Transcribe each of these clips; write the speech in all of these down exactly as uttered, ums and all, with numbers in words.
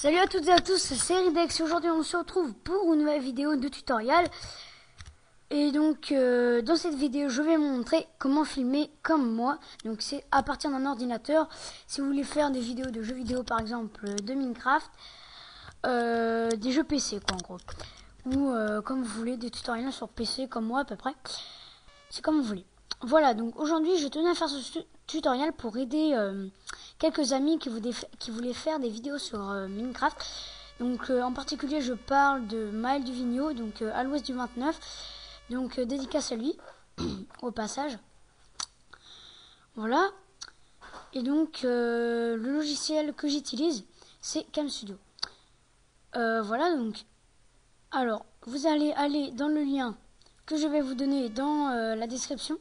Salut à toutes et à tous, c'est Ridex et aujourd'hui on se retrouve pour une nouvelle vidéo de tutoriel. Et donc euh, dans cette vidéo je vais vous montrer comment filmer comme moi. Donc c'est à partir d'un ordinateur. Si vous voulez faire des vidéos de jeux vidéo par exemple de Minecraft, euh, des jeux P C quoi en gros. Ou euh, comme vous voulez des tutoriels sur P C comme moi à peu près. C'est comme vous voulez. Voilà, donc aujourd'hui je tenais à faire ce tutoriel pour aider euh, quelques amis qui voulaient, qui voulaient faire des vidéos sur euh, Minecraft. Donc euh, en particulier je parle de Maël Duvigneau, donc euh, à l'ouest du vingt-neuf. Donc euh, dédicace à lui, au passage. Voilà. Et donc euh, le logiciel que j'utilise c'est CamStudio. Euh, voilà donc. Alors vous allez aller dans le lien que je vais vous donner dans euh, la description.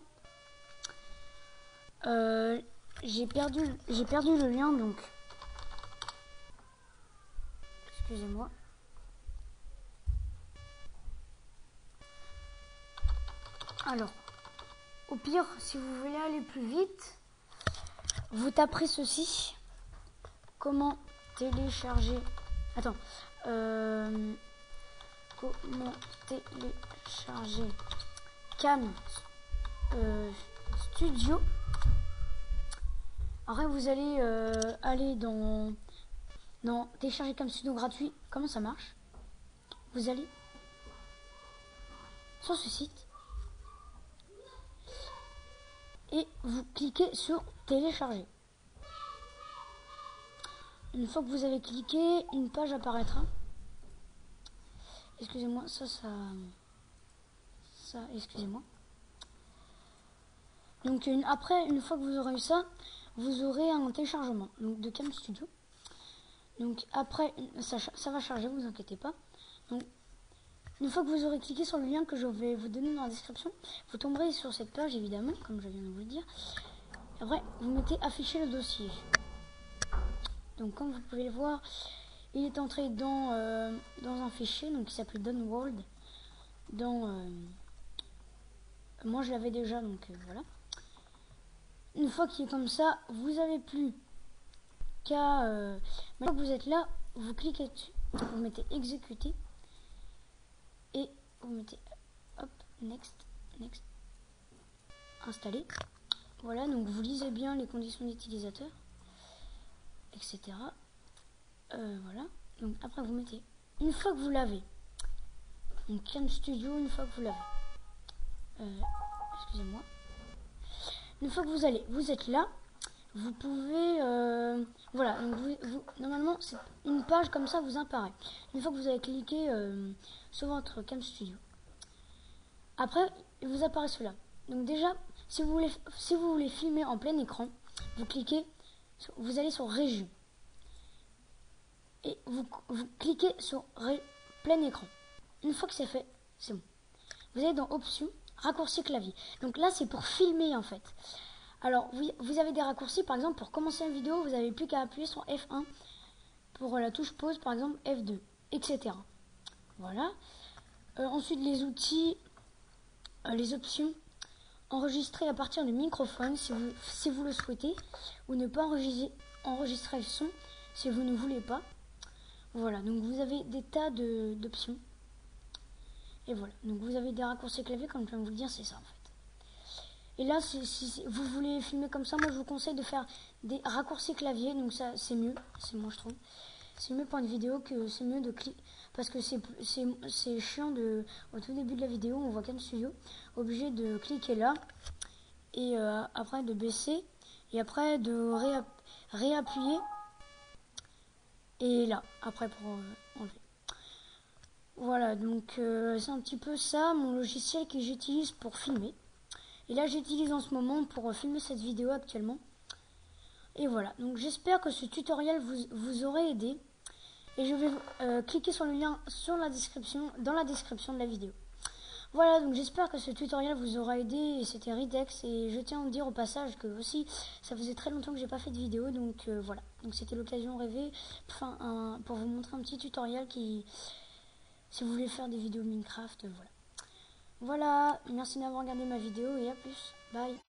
Euh, j'ai perdu j'ai perdu le lien donc excusez-moi. Alors au pire si vous voulez aller plus vite vous taperez ceci, comment télécharger attends euh, comment télécharger Cam euh, Studio. Après vous allez euh, aller dans non télécharger Cam Studio gratuit. Comment ça marche? Vous allez sur ce site et vous cliquez sur télécharger. Une fois que vous avez cliqué, une page apparaîtra. Excusez-moi, ça, ça, ça, excusez-moi. Donc une, après, une fois que vous aurez eu ça, vous aurez un téléchargement donc de Cam Studio. Donc après, ça, ça va charger, vous inquiétez pas. Donc une fois que vous aurez cliqué sur le lien que je vais vous donner dans la description, vous tomberez sur cette page évidemment, comme je viens de vous le dire. Après, vous mettez afficher le dossier. Donc comme vous pouvez le voir, il est entré dans, euh, dans un fichier donc qui s'appelle Downworld. Dans, euh, moi je l'avais déjà donc euh, voilà. Une fois qu'il est comme ça, vous avez plus qu'à euh, maintenant que vous êtes là, vous cliquez dessus, vous mettez exécuter et vous mettez hop next next installer. Voilà, donc vous lisez bien les conditions d'utilisateur, et cetera. Euh, voilà. Donc après vous mettez, une fois que vous l'avez, donc Cam Studio, une fois que vous l'avez, euh, excusez-moi, une fois que vous allez, vous êtes là, vous pouvez, euh, voilà, donc vous, vous, normalement c'est une page comme ça vous apparaît. Une fois que vous avez cliqué euh, sur votre Cam Studio, après il vous apparaît cela. Donc déjà, si vous voulez, si vous voulez filmer en plein écran, vous cliquez, vous allez sur Région. Et vous, vous cliquez sur ré, plein écran. Une fois que c'est fait, c'est bon. Vous allez dans Options, raccourci clavier. Donc là, c'est pour filmer en fait. Alors, vous, vous avez des raccourcis, par exemple, pour commencer une vidéo, vous n'avez plus qu'à appuyer sur F un. Pour la touche pause, par exemple, F deux, et cetera. Voilà. Euh, ensuite, les outils, euh, les options. Enregistrer à partir du microphone, si vous, si vous le souhaitez. Ou ne pas enregistrer, enregistrer le son, si vous ne voulez pas. Voilà, donc vous avez des tas de, d'options. Et voilà, donc vous avez des raccourcis clavier, comme je viens de vous le dire, c'est ça en fait. Et là, si, si vous voulez filmer comme ça, moi je vous conseille de faire des raccourcis clavier, donc ça c'est mieux, c'est moi je trouve. C'est mieux pour une vidéo que c'est mieux de cliquer, parce que c'est, c'est, c'est chiant de, au tout début de la vidéo, on voit Cam Studio, obligé de cliquer là, et euh, après de baisser, et après de réapp réappuyer. Et là, après pour euh, enlever. Voilà, donc euh, c'est un petit peu ça, mon logiciel que j'utilise pour filmer. Et là, j'utilise en ce moment pour euh, filmer cette vidéo actuellement. Et voilà, donc j'espère que ce tutoriel vous, vous aurait aidé. Et je vais euh, cliquer sur le lien sur la description, dans la description de la vidéo. Voilà, donc j'espère que ce tutoriel vous aura aidé. Et c'était Ridex. Et je tiens à vous dire au passage que aussi, ça faisait très longtemps que j'ai pas fait de vidéo. Donc euh, voilà, donc c'était l'occasion rêvée. Enfin, un, pour vous montrer un petit tutoriel qui, si vous voulez faire des vidéos Minecraft, euh, voilà. Voilà, merci d'avoir regardé ma vidéo et à plus. Bye.